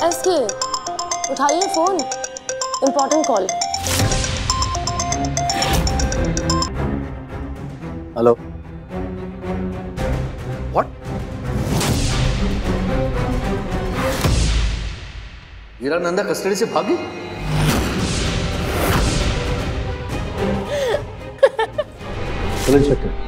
SK, उठाइए phone, important call. Hello. What? Hirananda custody से भागी? चलो चेक कर।